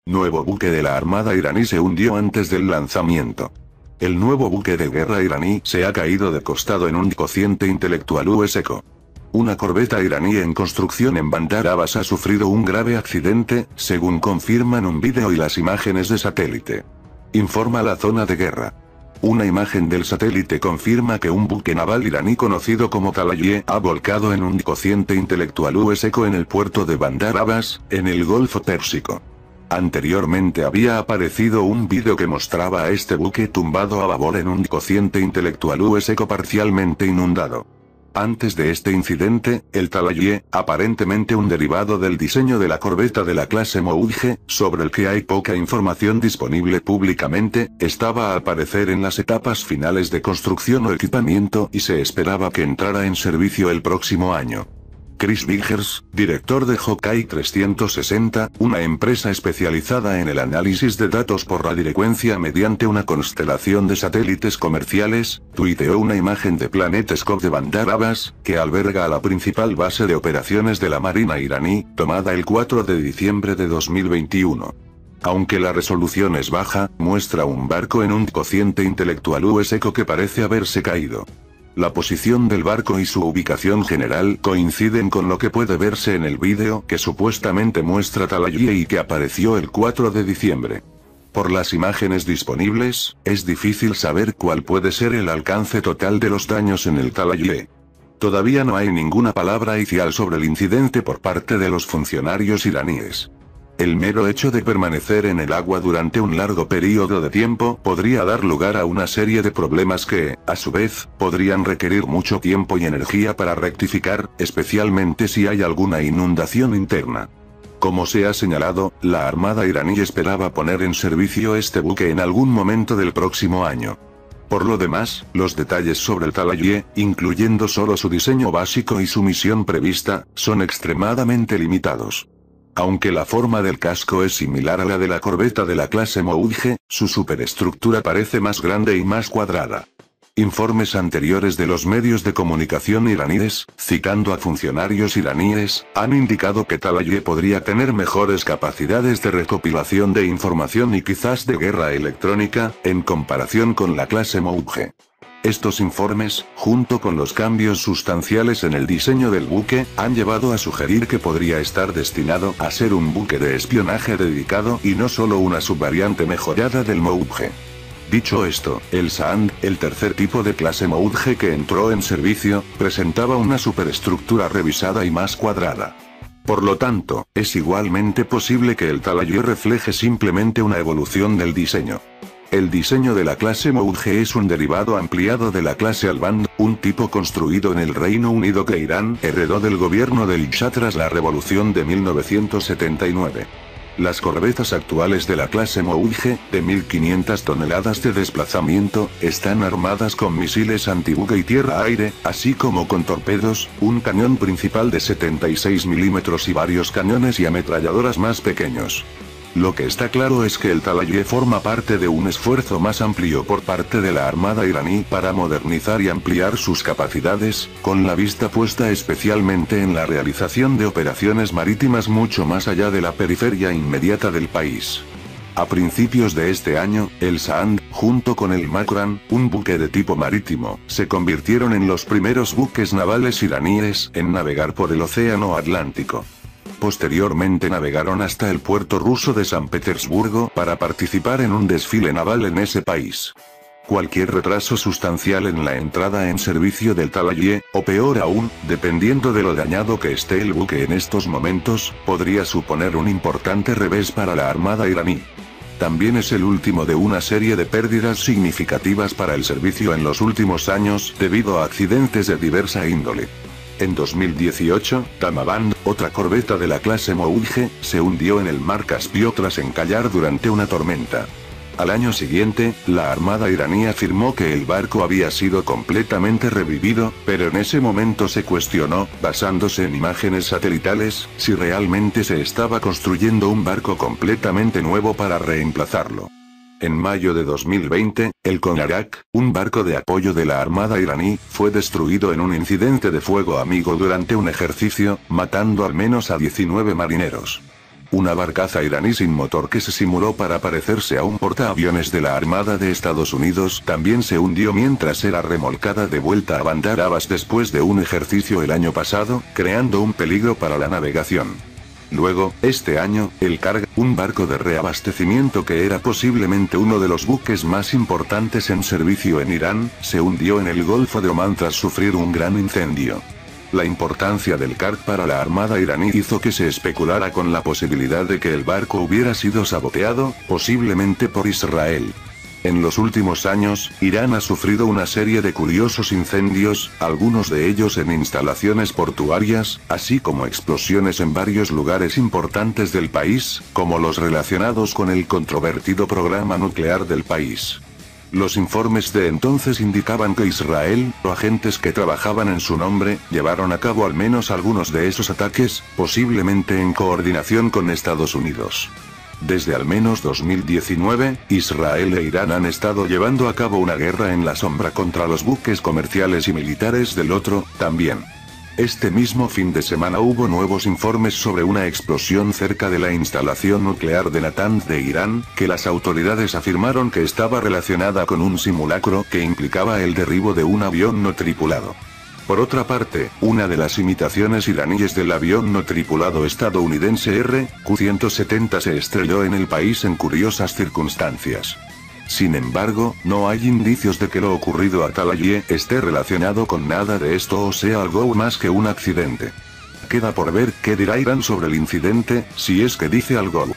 Nuevo buque de la armada iraní se hundió antes del lanzamiento. El nuevo buque de guerra iraní se ha caído de costado en un cociente intelectual seco. Una corbeta iraní en construcción en Bandar Abbas ha sufrido un grave accidente, según confirman un vídeo y las imágenes de satélite. Informa la zona de guerra. Una imagen del satélite confirma que un buque naval iraní conocido como Talayeh ha volcado en un cociente intelectual seco en el puerto de Bandar Abbas, en el Golfo Pérsico. Anteriormente había aparecido un vídeo que mostraba a este buque tumbado a babor en un cociente intelectual seco parcialmente inundado. Antes de este incidente, el Talayeh, aparentemente un derivado del diseño de la corbeta de la clase Moudge, sobre el que hay poca información disponible públicamente, estaba a aparecer en las etapas finales de construcción o equipamiento y se esperaba que entrara en servicio el próximo año. Chris Biggers, director de Hawkeye 360, una empresa especializada en el análisis de datos por radiofrecuencia mediante una constelación de satélites comerciales, tuiteó una imagen de PlanetScope de Bandar Abbas, que alberga a la principal base de operaciones de la Marina iraní, tomada el 4 de diciembre de 2021. Aunque la resolución es baja, muestra un barco en un cociente intelectual seco que parece haberse caído. La posición del barco y su ubicación general coinciden con lo que puede verse en el vídeo que supuestamente muestra Talayeh y que apareció el 4 de diciembre. Por las imágenes disponibles, es difícil saber cuál puede ser el alcance total de los daños en el Talayeh. Todavía no hay ninguna palabra oficial sobre el incidente por parte de los funcionarios iraníes. El mero hecho de permanecer en el agua durante un largo periodo de tiempo podría dar lugar a una serie de problemas que, a su vez, podrían requerir mucho tiempo y energía para rectificar, especialmente si hay alguna inundación interna. Como se ha señalado, la Armada iraní esperaba poner en servicio este buque en algún momento del próximo año. Por lo demás, los detalles sobre el Talayeh, incluyendo solo su diseño básico y su misión prevista, son extremadamente limitados. Aunque la forma del casco es similar a la de la corbeta de la clase Moudge, su superestructura parece más grande y más cuadrada. Informes anteriores de los medios de comunicación iraníes, citando a funcionarios iraníes, han indicado que Talayeh podría tener mejores capacidades de recopilación de información y quizás de guerra electrónica, en comparación con la clase Moudge. Estos informes, junto con los cambios sustanciales en el diseño del buque, han llevado a sugerir que podría estar destinado a ser un buque de espionaje dedicado y no solo una subvariante mejorada del Moudge. Dicho esto, el Sand, el tercer tipo de clase Moudge que entró en servicio, presentaba una superestructura revisada y más cuadrada. Por lo tanto, es igualmente posible que el Talayeh refleje simplemente una evolución del diseño. El diseño de la clase Moudge es un derivado ampliado de la clase Al-Band, un tipo construido en el Reino Unido que Irán heredó del gobierno del Shah tras la revolución de 1979. Las corbetas actuales de la clase Moudge, de 1500 toneladas de desplazamiento, están armadas con misiles antibuque y tierra-aire, así como con torpedos, un cañón principal de 76 milímetros y varios cañones y ametralladoras más pequeños. Lo que está claro es que el Talayeh forma parte de un esfuerzo más amplio por parte de la Armada iraní para modernizar y ampliar sus capacidades, con la vista puesta especialmente en la realización de operaciones marítimas mucho más allá de la periferia inmediata del país. A principios de este año, el Sand, junto con el Makran, un buque de tipo marítimo, se convirtieron en los primeros buques navales iraníes en navegar por el Océano Atlántico. Posteriormente navegaron hasta el puerto ruso de San Petersburgo para participar en un desfile naval en ese país. Cualquier retraso sustancial en la entrada en servicio del Talayeh, o peor aún, dependiendo de lo dañado que esté el buque en estos momentos, podría suponer un importante revés para la Armada iraní. También es el último de una serie de pérdidas significativas para el servicio en los últimos años debido a accidentes de diversa índole. En 2018, Tamaband, otra corbeta de la clase Moudge, se hundió en el mar Caspio tras encallar durante una tormenta. Al año siguiente, la Armada iraní afirmó que el barco había sido completamente revivido, pero en ese momento se cuestionó, basándose en imágenes satelitales, si realmente se estaba construyendo un barco completamente nuevo para reemplazarlo. En mayo de 2020, el Konarak, un barco de apoyo de la Armada iraní, fue destruido en un incidente de fuego amigo durante un ejercicio, matando al menos a 19 marineros. Una barcaza iraní sin motor que se simuló para parecerse a un portaaviones de la Armada de Estados Unidos también se hundió mientras era remolcada de vuelta a Bandar Abbas después de un ejercicio el año pasado, creando un peligro para la navegación. Luego, este año, el Karg, un barco de reabastecimiento que era posiblemente uno de los buques más importantes en servicio en Irán, se hundió en el Golfo de Omán tras sufrir un gran incendio. La importancia del Karg para la armada iraní hizo que se especulara con la posibilidad de que el barco hubiera sido saboteado, posiblemente por Israel. En los últimos años, Irán ha sufrido una serie de curiosos incendios, algunos de ellos en instalaciones portuarias, así como explosiones en varios lugares importantes del país, como los relacionados con el controvertido programa nuclear del país. Los informes de entonces indicaban que Israel, o agentes que trabajaban en su nombre, llevaron a cabo al menos algunos de esos ataques, posiblemente en coordinación con Estados Unidos. Desde al menos 2019, Israel e Irán han estado llevando a cabo una guerra en la sombra contra los buques comerciales y militares del otro, también. Este mismo fin de semana hubo nuevos informes sobre una explosión cerca de la instalación nuclear de Natanz de Irán, que las autoridades afirmaron que estaba relacionada con un simulacro que implicaba el derribo de un avión no tripulado. Por otra parte, una de las imitaciones iraníes del avión no tripulado estadounidense RQ-170 se estrelló en el país en curiosas circunstancias. Sin embargo, no hay indicios de que lo ocurrido a Talayeh esté relacionado con nada de esto o sea algo más que un accidente. Queda por ver qué dirá Irán sobre el incidente, si es que dice algo.